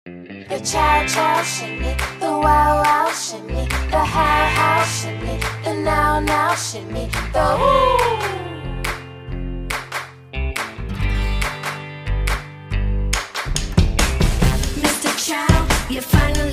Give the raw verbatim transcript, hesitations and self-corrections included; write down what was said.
The chow chow shimmy, the wow wow shimmy, the how how shimmy, the now now shimmy, the ooh. Mister Chow, you finally